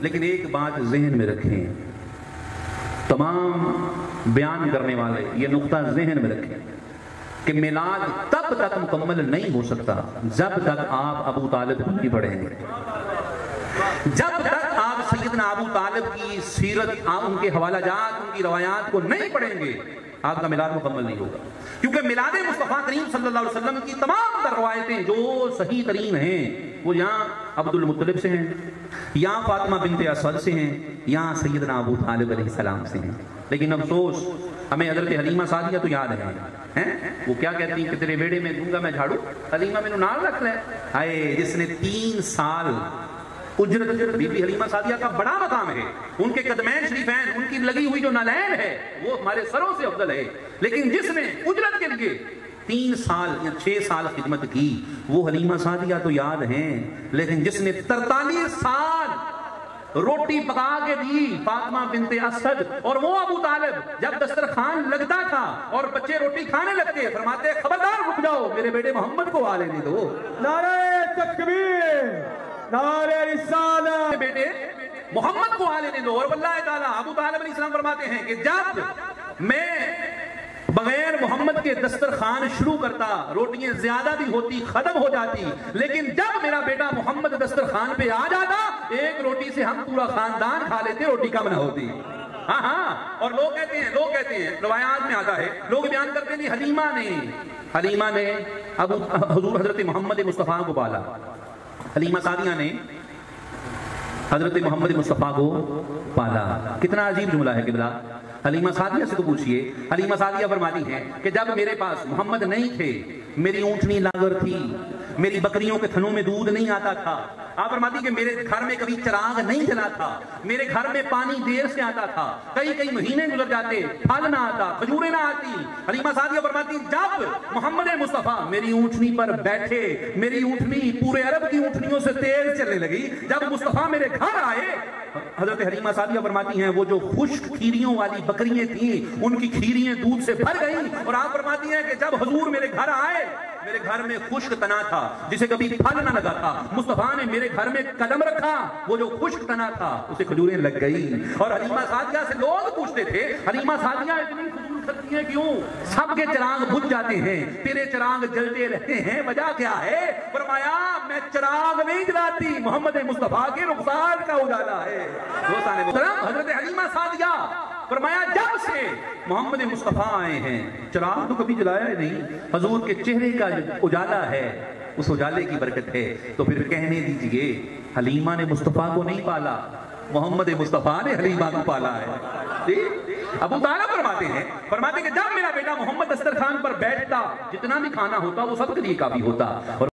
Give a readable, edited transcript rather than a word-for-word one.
لیکن ایک بات ذہن میں رکھیں، تمام بیان کرنے والے یہ نقطہ ذہن میں رکھیں کہ میلاد تب تک مکمل نہیں ہو سکتا جب تک آپ ابو طالب نہیں پڑھیں گے، جب تک آپ سیدنا ابو طالب کی سیرت، ان کے حوالہ جات، ان کی روایات کو نہیں پڑھیں گے، آپ کا میلاد مکمل نہیں ہوگا۔ کیونکہ میلاد مصطفیٰ کریم صلی اللہ علیہ وسلم کی تمام روایتیں جو صحیح ترین ہیں وہ یہاں عبد المطلب سے ہیں، یہاں فاطمہ بنت اسد سے ہیں، یہاں سیدنا ابو طالب علیہ السلام سے ہیں۔ لیکن افسوس ہمیں حضرت حلیمہ سعدیہ تو یاد ہے، وہ کیا کہتی ہیں کہ تیرے بیڑے میں دوں گا میں جھاڑو، حلیمہ میں نال رکھ لے، ہائے جس نے 3 سال اجرت، بی بی حلیمہ سعدیہ کا بڑا مقام ہے، ان کے قدمین شریفین، ان کی لگی ہوئی جو نالین ہے وہ ہمارے سروں سے افضل ہے، لیکن جس نے اجرت کے لیے 3 سال یا 6 سال خدمت کی وہ حلیمہ سعدیہ تو یاد ہیں، لیکن جس نے 43 سال روٹی پکا کے دی فاطمہ بنت اسد، اور وہ ابو طالب جب دسترخوان لگتا تھا اور بچے روٹی کھانے لگتے فرماتے خبردار رک جاؤ میرے بیٹے محمد کو آ لینے دو، نعرہ تکبیر، نعرہ رسالہ، بیٹے محمد کو آ لینے دو۔ اور واللہ تعالیٰ ابو طالب علیہ السلام فرماتے ہیں کہ جب میں بغیر محمد کے دسترخوان شروع کرتا روٹیاں زیادہ بھی ہوتی ختم ہو جاتی، لیکن جب میرا بیٹا محمد دسترخوان پہ آ جاتا ایک روٹی سے ہم پورا خاندان کھا لیتے، روٹی کم نہ ہوتی۔ ہاں اور لوگ کہتے ہیں روایات میں آتا ہے، لوگ بیان کرتے ہیں حلیمہ نے حضور حضرت محمد مصطفیٰ کو پالا، حلیمہ سعدیہ نے حضرت محمد مصطفیٰ کو پالا۔ کتنا عجیب جملہ ہے قبلہ، حلیمہ سعدیہ سے تو پوچھئے، حلیمہ سعدیہ فرماتی ہیں کہ جب میرے پاس محمد نہیں تھے، میری اونٹنی لاغر تھی، میری بکریوں کے تھنوں میں دودھ نہیں آتا تھا، آپ فرماتی کہ میرے گھر میں کبھی چراغ نہیں جلا تھا، میرے گھر میں پانی دیر سے آتا تھا، کئی مہینے گزر جاتے، پھل نہ آتا، کھجوریں نہ آتی۔ حلیمہ سعدیہ فرماتی جب محمد مصطفیٰ میری اونٹنی پر بیٹھے، میری اونٹنی پورے عرب کی اونٹنیوں سے تیز چلنے لگی، جب مصطفیٰ میرے گھر آئے، حضرت حلیمہ سعدیہ فرماتی ہیں وہ جو خشک کھیریوں والی بکریاں تھیں ان کی کھیریاں دودھ سے بھر گئیں، اور آپ فرماتی ہیں کہ جب حضور میرے گھر آئے میرے گھر میں خشک تنا تھا جسے کبھی پھل نہ لگا تھا، مصطفیٰ نے میرے گھر میں قدم رکھا، وہ جو خشک تنا تھا اسے کھجوریں لگ گئی۔ اور حلیمہ سعدیہ سے لوگ پوچھتے تھے حلیمہ سعدیہ اتنی فضول کرتی ہیں کیوں، سب کے چراغ بجھ جاتے ہیں تیرے چراغ جلتے رہتے ہیں، وجہ کیا ہے؟ فرمایا میں چراغ نہیں جلاتی، محمد مصطفیٰ کے رخسار کا اجالا ہے۔ دوستان محترم، حضرت حلیمہ سعدیہ فرمایا جب سے محمد مصطفیٰ آئے ہیں چراغ تو کبھی جلایا ہی نہیں، حضور کے چہرے کا اجالا ہے، اس اجالے کی برکت ہے۔ تو پھر کہنے دیجئے حلیمہ نے مصطفیٰ کو نہیں پالا، محمد مصطفیٰ نے حلیمہ کو پالا ہے۔ ابو طالب فرماتے ہیں کہ جب میرا بیٹا محمد دسترخوان پر بیٹھتا جتنا بھی کھانا ہوتا وہ سب کے لیے کافی ہوتا۔